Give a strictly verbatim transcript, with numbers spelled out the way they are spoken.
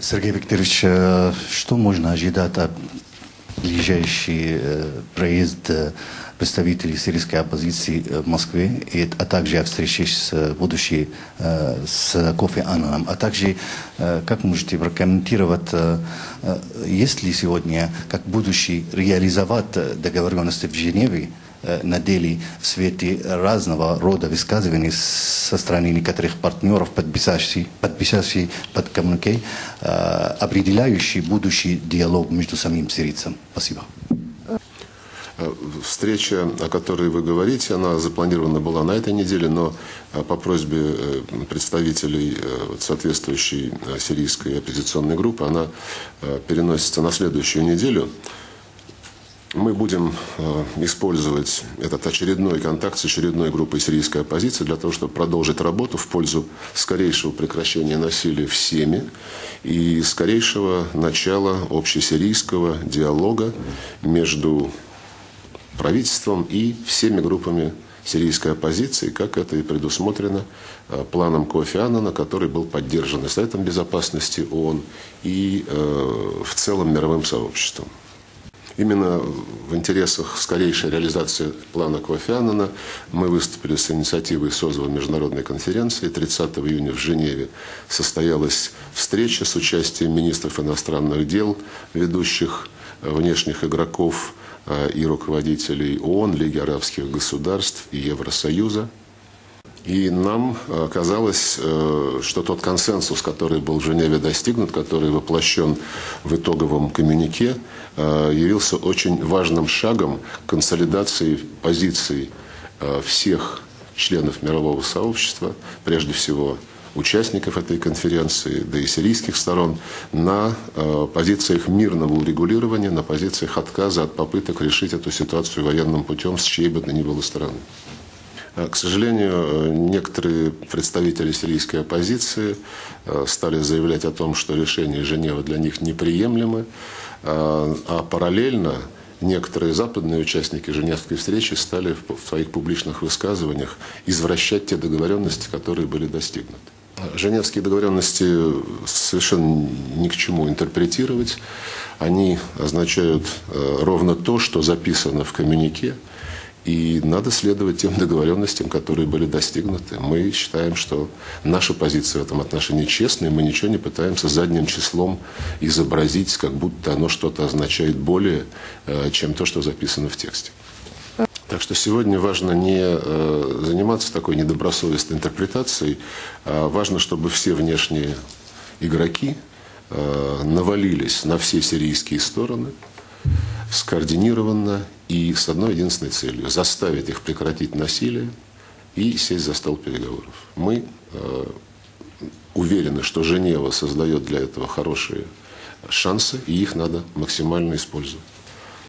Сергей Викторович, что можно ожидать от ближайший проезд представителей сирийской оппозиции в Москве, а также о встрече с будущей с Кофи Аннаном, а также как можете прокомментировать, есть ли сегодня как будущий реализовать договоренности в Женеве на деле в свете разного рода высказываний со стороны некоторых партнеров, подписавших, подписавших под коммюнике, определяющий будущий диалог между самим сирийцем. Спасибо. Встреча, о которой вы говорите, она запланирована была на этой неделе, но по просьбе представителей соответствующей сирийской оппозиционной группы она переносится на следующую неделю. Мы будем использовать этот очередной контакт с очередной группой сирийской оппозиции для того, чтобы продолжить работу в пользу скорейшего прекращения насилия в Семе и скорейшего начала общесирийского диалога между правительством и всеми группами сирийской оппозиции, как это и предусмотрено планом Кофи Аннана, который был поддержан и Советом Безопасности ООН и э, в целом мировым сообществом. Именно в интересах скорейшей реализации плана Кофи Аннана мы выступили с инициативой созыва международной конференции. тридцатого июня в Женеве состоялась встреча с участием министров иностранных дел, ведущих внешних игроков и руководителей ООН, Лиги арабских государств и Евросоюза. И нам казалось, что тот консенсус, который был в Женеве достигнут, который воплощен в итоговом коммюнике, явился очень важным шагом консолидации позиций всех членов мирового сообщества, прежде всего участников этой конференции, да и сирийских сторон, на позициях мирного урегулирования, на позициях отказа от попыток решить эту ситуацию военным путем с чьей бы то ни было стороны. К сожалению, некоторые представители сирийской оппозиции стали заявлять о том, что решение Женевы для них неприемлемы, а параллельно некоторые западные участники Женевской встречи стали в своих публичных высказываниях извращать те договоренности, которые были достигнуты. Женевские договоренности совершенно ни к чему интерпретировать. Они означают ровно то, что записано в коммюнике. И надо следовать тем договоренностям, которые были достигнуты. Мы считаем, что наша позиция в этом отношении честная, мы ничего не пытаемся задним числом изобразить, как будто оно что-то означает более, чем то, что записано в тексте. Так что сегодня важно не заниматься такой недобросовестной интерпретацией, а важно, чтобы все внешние игроки навалились на все сирийские стороны, скоординированно и с одной единственной целью – заставить их прекратить насилие и сесть за стол переговоров. Мы э, уверены, что Женева создает для этого хорошие шансы, и их надо максимально использовать.